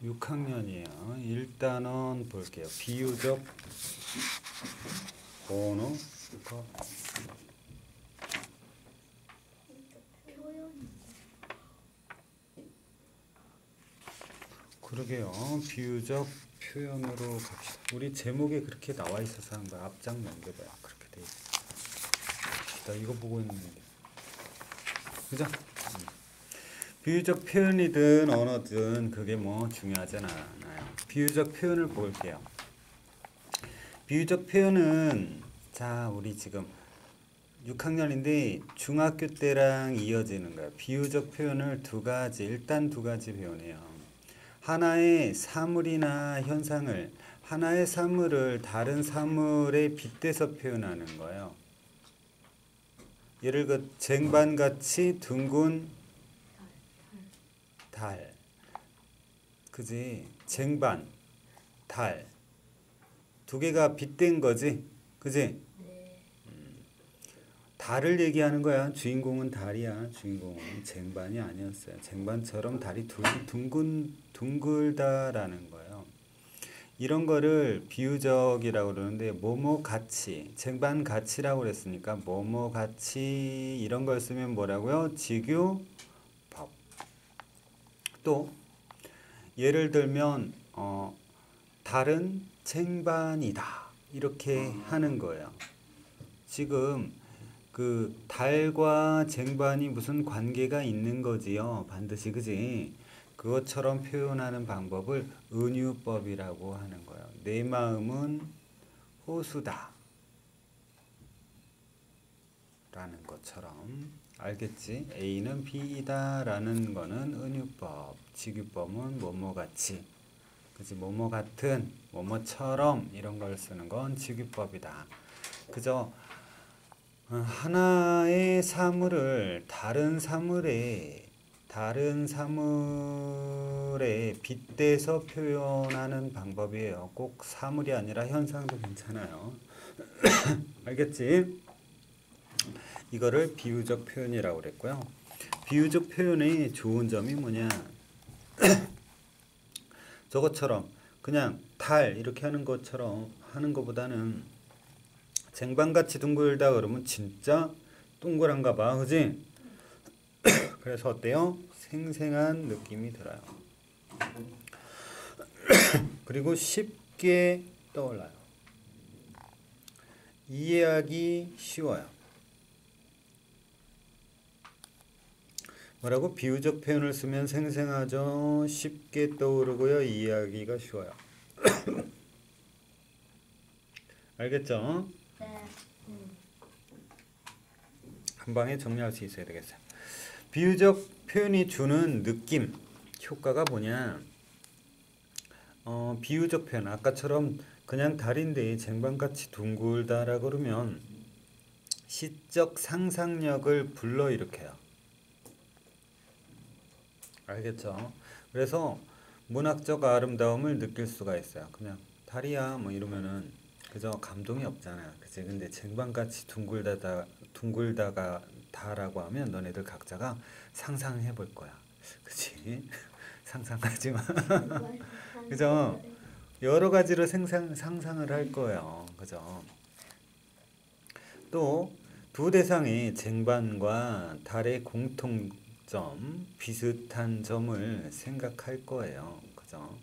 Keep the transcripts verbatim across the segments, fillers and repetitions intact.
육 학년이에요. 일단은 볼게요. 비유적 언어 그러게요. 비유적 표현으로 갑시다. 우리 제목에 그렇게 나와 있어서 한 거야. 앞장 넘겨봐요. 그렇게 돼 있어. 나 이거 보고 있는데. 그죠? 음. 비유적 표현이든 언어든 그게 뭐 중요하지 않아요. 비유적 표현을 볼게요. 비유적 표현은 자 우리 지금 육 학년인데 중학교 때랑 이어지는 거예요. 비유적 표현을 두 가지 일단 두 가지 배우네요. 하나의 사물이나 현상을 하나의 사물을 다른 사물에 빗대서 표현하는 거예요. 예를 들어 쟁반같이 둥근 달, 그지? 쟁반, 달, 두 개가 빗댄 거지, 그지? 음, 달을 얘기하는 거야. 주인공은 달이야. 주인공은 쟁반이 아니었어요. 쟁반처럼 달이 둥근 둥글다라는 거예요. 이런 거를 비유적이라고 그러는데 뭐뭐 같이, 쟁반 같이라고 그랬으니까 뭐뭐 같이 이런 걸 쓰면 뭐라고요? 직유법. 또 예를 들면 어, 달은 쟁반이다 이렇게 하는 거예요. 지금 그 달과 쟁반이 무슨 관계가 있는 거지요. 반드시 그지? 그것처럼 표현하는 방법을 은유법이라고 하는 거예요. 내 마음은 호수다 라는 것처럼 알겠지? A는 B이다 라는 거는 은유법, 직유법은 뭐뭐같이 그치? 뭐뭐 같은, 뭐뭐처럼 이런 걸 쓰는 건 직유법이다. 그저 하나의 사물을 다른 사물에 다른 사물에 빗대서 표현하는 방법이에요. 꼭 사물이 아니라 현상도 괜찮아요. 알겠지? 이거를 비유적 표현이라고 그랬고요. 비유적 표현의 좋은 점이 뭐냐? 저것처럼 그냥 달 이렇게 하는 것처럼 하는 것보다는 쟁반같이 둥글다 그러면 진짜 동그란가 봐, 그지? 그래서 어때요? 생생한 느낌이 들어요. 그리고 쉽게 떠올라요. 이해하기 쉬워요. 뭐라고? 비유적 표현을 쓰면 생생하죠. 쉽게 떠오르고요. 이해하기가 쉬워요. 알겠죠? 네. 한 방에 정리할 수 있어야 되겠어요. 비유적 표현이 주는 느낌, 효과가 뭐냐? 어, 비유적 표현, 아까처럼 그냥 달인데 쟁반같이 둥글다라 그러면 시적 상상력을 불러일으켜요. 알겠죠? 그래서 문학적 아름다움을 느낄 수가 있어요. 그냥 달이야 뭐 이러면은 그저 감동이 없잖아요. 그치? 근데 쟁반같이 둥글다다 둥글다가 다라고 하면 너네들 각자가 상상해 볼 거야. 그치? 상상하지 마. 그죠? 여러 가지로 생상, 상상을 할 거예요. 그죠? 또 두 대상의 쟁반과 달의 공통점, 비슷한 점을 생각할 거예요. 그죠?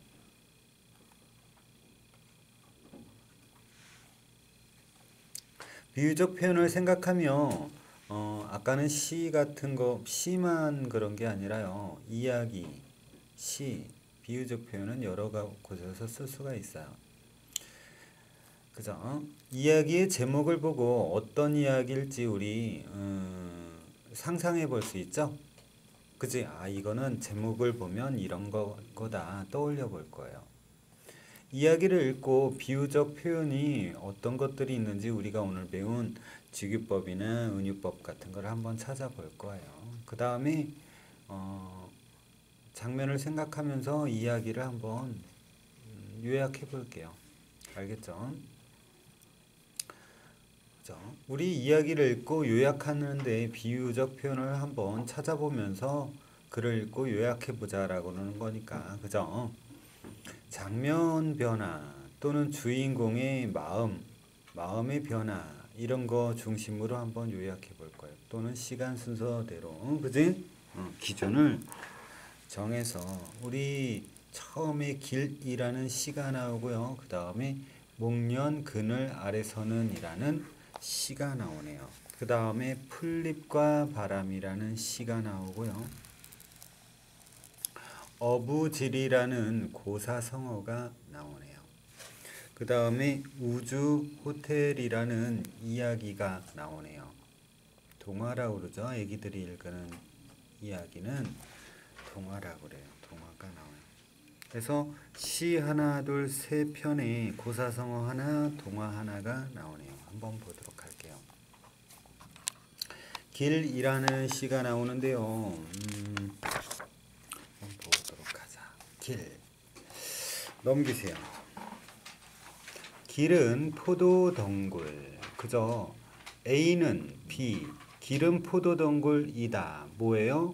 비유적 표현을 생각하며 어, 아까는 시 같은 거 시만 그런 게 아니라요. 이야기, 시, 비유적 표현은 여러 곳에서 쓸 수가 있어요. 그죠? 이야기의 제목을 보고 어떤 이야기일지 우리 음, 상상해 볼 수 있죠? 그지? 아 이거는 제목을 보면 이런 거, 거다 떠올려 볼 거예요. 이야기를 읽고 비유적 표현이 어떤 것들이 있는지 우리가 오늘 배운 직유법이나 은유법 같은 걸 한번 찾아볼 거예요. 그 다음에 어, 장면을 생각하면서 이야기를 한번 음, 요약해 볼게요. 알겠죠? 그죠? 우리 이야기를 읽고 요약하는데 비유적 표현을 한번 찾아보면서 글을 읽고 요약해 보자라고 하는 거니까, 그죠? 장면 변화 또는 주인공의 마음, 마음의 변화 이런 거 중심으로 한번 요약해 볼 거예요. 또는 시간 순서대로, 어, 그지? 어, 기준을 정해서 우리 처음에 길이라는 시가 나오고요. 그 다음에 목련 그늘 아래서는 이라는 시가 나오네요. 그 다음에 풀잎과 바람이라는 시가 나오고요. 어부지리라는 고사성어가 나오네요. 그 다음에 우주 호텔이라는 이야기가 나오네요. 동화라고 그러죠. 애기들이 읽는 이야기는 동화라고 그래요. 동화가 나와요. 그래서 시 하나 둘 세 편에 고사성어 하나 동화 하나가 나오네요. 한번 보도록 할게요. 길이라는 시가 나오는데요. 음, 한번 보도록 하자. 길 넘기세요. 길은 포도덩굴. 그죠? A는 B. 길은 포도덩굴이다. 뭐예요?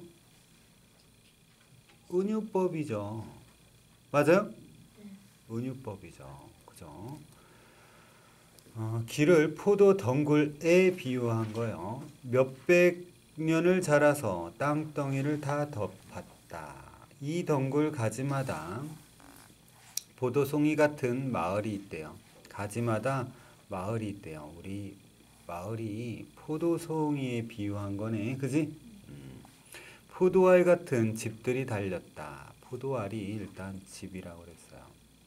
은유법이죠. 맞아요? 은유법이죠. 그죠? 어, 길을 포도 덩굴에 비유한 거예요. 몇백 년을 자라서 땅덩이를 다 덮었다. 이 덩굴 가지마다 포도송이 같은 마을이 있대요. 가지마다 마을이 있대요. 우리 마을이 포도송이에 비유한 거네. 그지? 음. 포도알 같은 집들이 달렸다. 포도알이 일단 집이라고 그랬어요.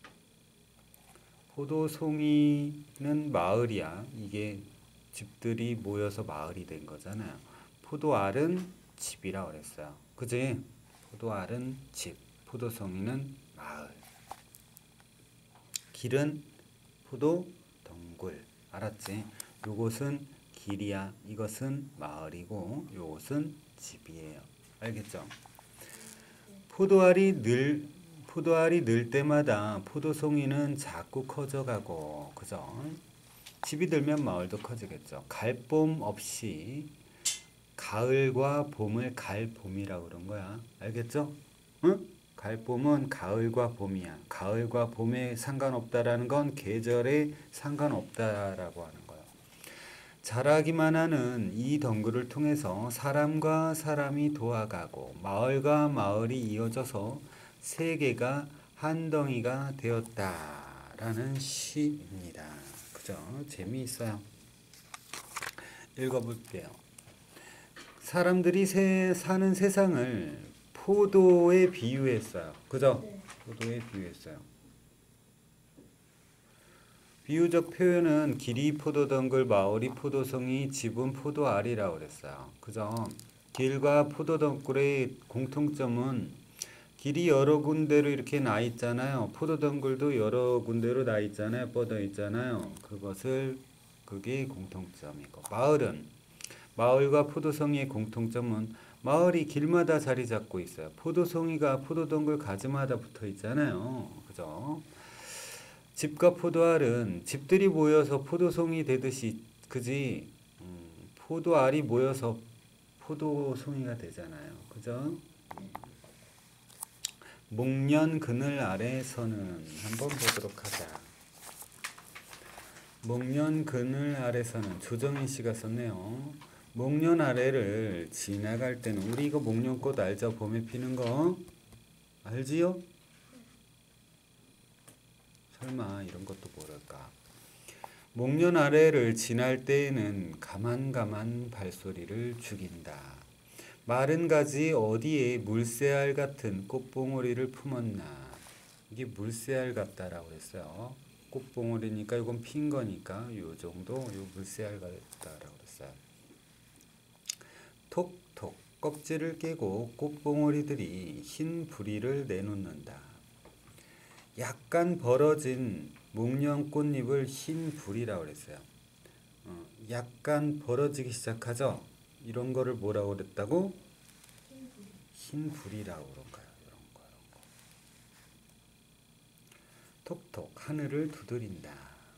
포도송이는 마을이야. 이게 집들이 모여서 마을이 된 거잖아요. 포도알은 집이라고 그랬어요. 그지? 포도알은 집, 포도송이는 마을. 길은 포도 덩굴. 알았지? 요것은 길이야. 이것은 마을이고 요것은 집이에요. 알겠죠? 포도알이 늘 포도알이 늘 때마다 포도송이는 자꾸 커져가고, 그죠? 집이 들면 마을도 커지겠죠. 갈봄 없이 가을과 봄을 갈봄이라고 그런 거야. 알겠죠? 응? 갈봄은 가을과 봄이야. 가을과 봄에 상관없다라는 건 계절에 상관없다라고 하는 거야. 자라기만 하는 이 덩굴을 통해서 사람과 사람이 도와가고 마을과 마을이 이어져서 세계가 한 덩이가 되었다라는 시입니다. 그죠? 재미있어요. 읽어볼게요. 사람들이 세, 사는 세상을 포도에 비유했어요. 그죠? 네. 포도에 비유했어요. 비유적 표현은 길이 포도덩굴, 마을이 포도송이, 집은 포도알이라고 그랬어요. 그죠? 길과 포도덩굴의 공통점은 길이 여러 군데로 이렇게 나 있잖아요. 포도덩굴도 여러 군데로 나 있잖아요. 뻗어 있잖아요. 그것을 그게 공통점이고, 마을은 마을과 포도송이의 공통점은 마을이 길마다 자리 잡고 있어요. 포도송이가 포도덩굴 가지마다 붙어 있잖아요. 그죠? 집과 포도알은 집들이 모여서 포도송이 되듯이, 그지? 음, 포도알이 모여서 포도송이가 되잖아요. 그죠? 목련 그늘 아래서는 한번 보도록 하자. 목련 그늘 아래서는 조정인 씨가 썼네요. 목련 아래를 지나갈 때는, 우리 이거 목련꽃 알죠? 봄에 피는 거 알지요? 설마 이런 것도 모를까? 목련 아래를 지날 때에는 가만가만 발소리를 죽인다. 마른 가지 어디에 물새알 같은 꽃봉오리를 품었나. 이게 물새알 같다라고 했어요. 꽃봉오리니까 이건 핀 거니까 요 정도, 요 물새알 같다라고 했어요. 톡톡 껍질을 깨고 꽃봉오리들이 흰 부리를 내놓는다. 약간 벌어진 목련 꽃잎을 흰 불이라고 그랬어요. 어, 약간 벌어지기 시작하죠. 이런 거를 뭐라고 그랬다고? 흰 불이라고 그런 거예요. 이런 거, 이런 거. 톡톡 하늘을 두드린다.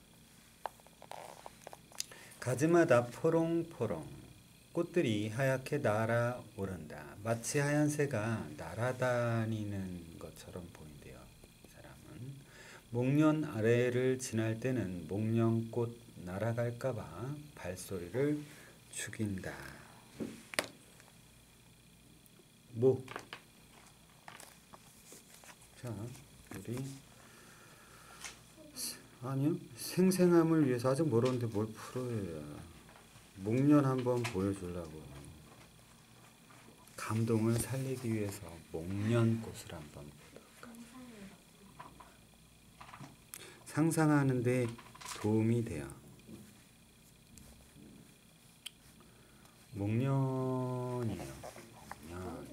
가지마다 포롱포롱 꽃들이 하얗게 날아오른다. 마치 하얀 새가 날아다니는 것처럼 보인대요. 이 사람은. 목련 아래를 지날 때는 목련꽃 날아갈까봐 발소리를 죽인다. 뭐? 자, 우리 아니요, 생생함을 위해서 아직 모르는데 뭘 풀어야. 목련 한번 보여주려고. 감동을 살리기 위해서 목련꽃을 한번 보도록. 상상하는데 도움이 돼요. 목련이에요. 목련.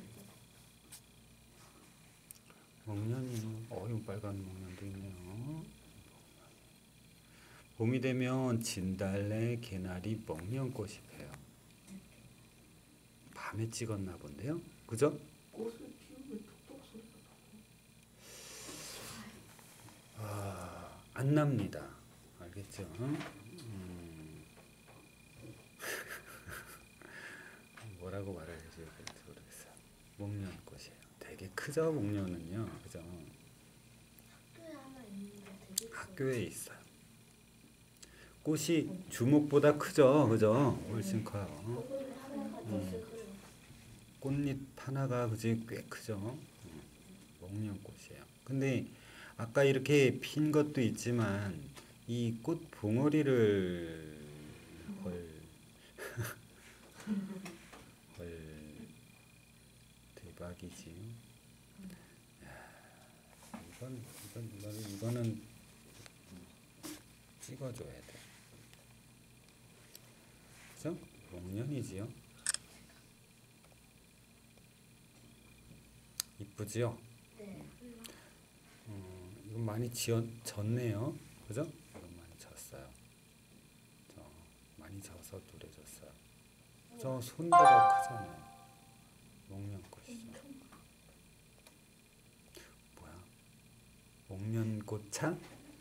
목련이. 어유 빨간 목련도 있네요. 봄이 되면 진달래, 개나리, 목련꽃이 펴요. 밤에 찍었나 본데요, 그죠? 꽃을 피우면 톡톡 소리가 나고. 아, 안 납니다. 알겠죠? 음. 뭐라고 말을 해줘야 될지 모르겠어요. 목련꽃이에요. 되게 크죠, 목련은요, 그죠? 학교에 하나 있는데 되게 커요. 학교에 있어요. 꽃이 주먹보다 크죠, 그죠? 훨씬 커요. 음. 꽃잎 하나가 그지 꽤 크죠. 음, 목련꽃이에요. 근데 아까 이렇게 핀 것도 있지만 이 꽃 봉오리를 헐, 헐 대박이지. 야, 이건 이건 이거는, 이거는 찍어줘야 돼. 그죠? 목련이지요. 이쁘지요? 네. 어, 이건 많이 지었, 졌네요. 그죠? 이건 많이 졌어요. 저, 많이 져서 노래졌어요. 저 손보다 크잖아요. 목련꽃이죠. 뭐야? 목련꽃차?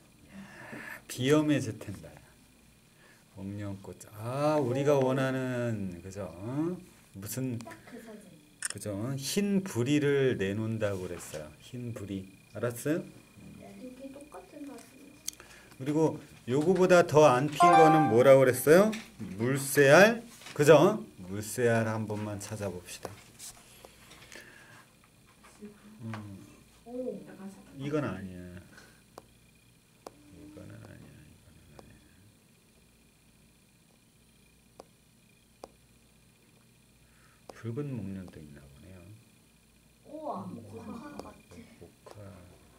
비염의 제텐다. 목련꽃. 아, 우리가 원하는 그죠? 어? 무슨 딱 그 사진. 그죠? 흰 부리를 내놓는다고 그랬어요. 흰 부리. 알았어요? 이게 똑같은 사진. 그리고 요거보다 더 안 핀 거는 뭐라고 그랬어요? 물새알. 그죠? 물새알 한 번만 찾아봅시다. 음, 오. 약간 색깔. 이건 아니야. 이거는 아니야. 이거는 아니야. 붉은 목련도 있나 보네요. 우와. 목화 같아. 목화.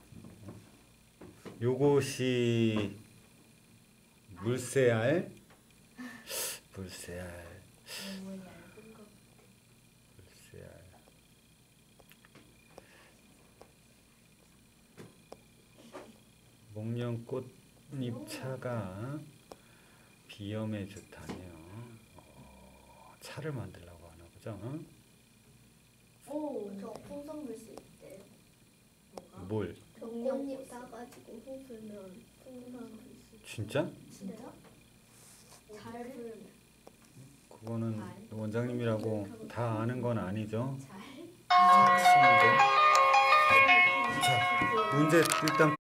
요것이 물새알. 물새알. 너무 얇은 거. 물새알. 목련꽃잎차가 비염에 좋다네요. 어, 차를 만들려고 하나 보죠? 어? 오. 저 풍선 불수 있대. 뭐가? 뭘? 목련잎 따가지고 후 불면 풍선 불수 있대. 진짜? 진짜? 잘 불면. 그거는 원장님이라고 다 아는 건 아니죠? 잘. 자, 문제 일단